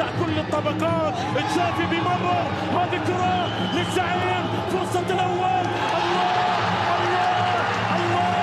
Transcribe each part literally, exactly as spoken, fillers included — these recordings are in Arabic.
تفتح كل الطبقات. تشافي بيمرر هذه كرة للزعيم، فرصة الأول. الله الله الله،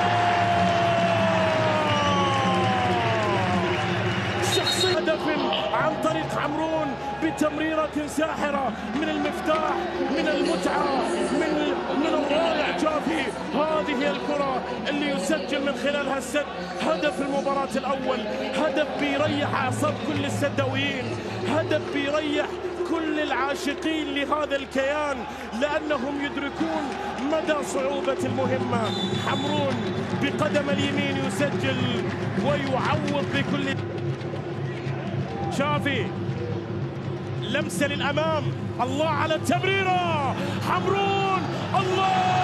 شخصية هدف عن طريق حمرون بتمريرة ساحرة من المفتاح، من المتعة، من من الرائع جافي. هذه هي الكرة اللي يسجل من خلالها السد، هدف المباراة الأول، هدف بيريح أعصاب كل السداويين، هدف بيريح كل العاشقين لهذا الكيان لأنهم يدركون مدى صعوبة المهمة. حمرون بقدم اليمين يسجل ويعوض بكل. شافي لمسة للأمام، الله على التمريرة، حمرون الله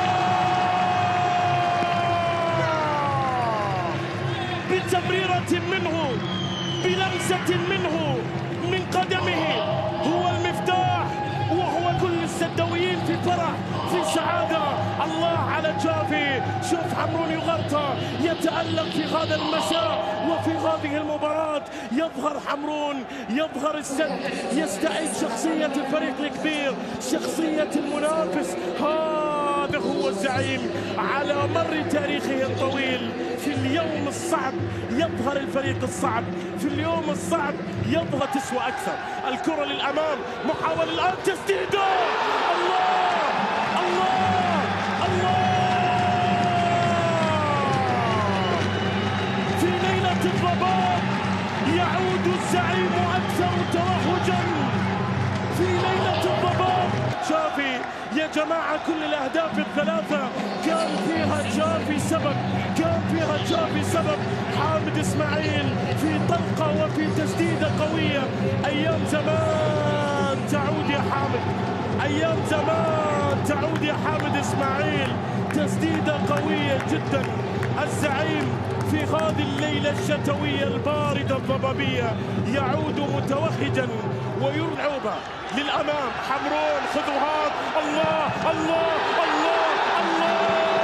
بتمريرة منه، بلمسة منه من قدمه، هو المفتاح وهو كل السداويين في فرح في سعادة. الله على جافي، شوف حمرون يغطى، يتألق في هذا المساء وفي هذه المباراة. يظهر حمرون، يظهر السد، يستعيد شخصية الفريق الكبير، شخصية المنافس. هذا هو الزعيم على مر تاريخه الطويل. في اليوم الصعب يظهر الفريق الصعب، في اليوم الصعب يظهر تسوى أكثر. الكرة للأمام، محاولة الآن تسديده، الله الله الله. في ليلة الضباب يعود الزعيم أكثر توهجا. في ليلة الضباب شافي يا جماعة، كل الأهداف الثلاثة كان فيها جافي سبب، كان فيها جافي سبب. حامد إسماعيل في طلقة وفي تسديدة قوية. أيام زمان تعود يا حامد، أيام زمان تعود يا حامد إسماعيل. تسديدة قوية جدا. الزعيم في هذه الليلة الشتوية الباردة الضبابية يعود متوهجا ويرعب للأمام. حمرون خذوا هذا، الله الله الله الله.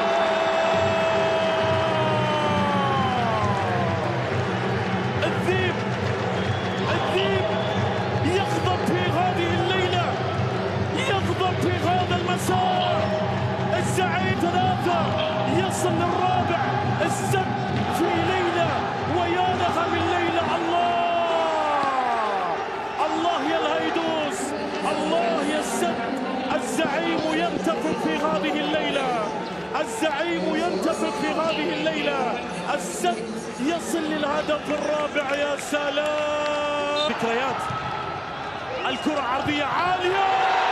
الذيب الذيب يغضب في هذه الليلة، يغضب في هذا المساء. الزعيم ثلاثة يصل للرابع، السد في ليلة ويا لها من ليلة. الله الله يا الهيدوس، الله يا السد. الزعيم ينتفض في هذه الليلة، الزعيم ينتفض في هذه الليلة. السد يصل للهدف الرابع. يا سلام، ذكريات. الكرة عرضية عالية،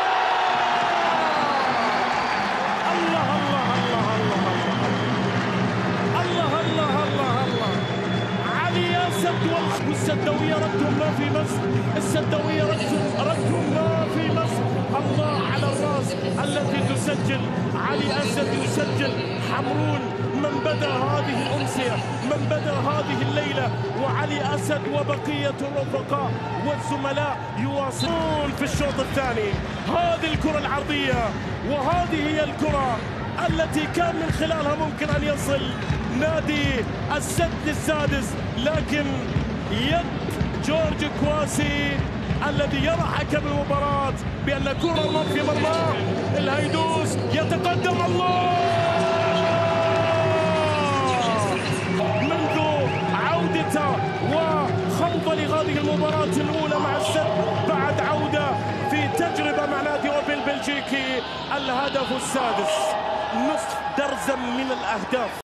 الله الله الله الله الله الله الله الله. علي أسد والسداوية ردهم ما في مصر، السداوية ردهم ردهم ما في مصر. الله على الراس التي تسجل، علي أسد يسجل. حمرون من بدأ هذه الأمسية، من بدأ هذه الليلة، وعلي أسد وبقية الرفقاء والزملاء يواصلون في الشوط الثاني. هذه الكرة العرضية، وهذه هي الكرة التي كان من خلالها ممكن أن يصل نادي السد السادس، لكن يد جورج كواسي الذي يرى حكم المباراة بأن كرة في مرماه. الهيدوس يتقدم، الله منذ عودته وخوض لهذه المباراة الأولى مع السد بعد عودة في تجربة مع نادي أوبل البلجيكي. الهدف السادس، نصف درزا من الأهداف.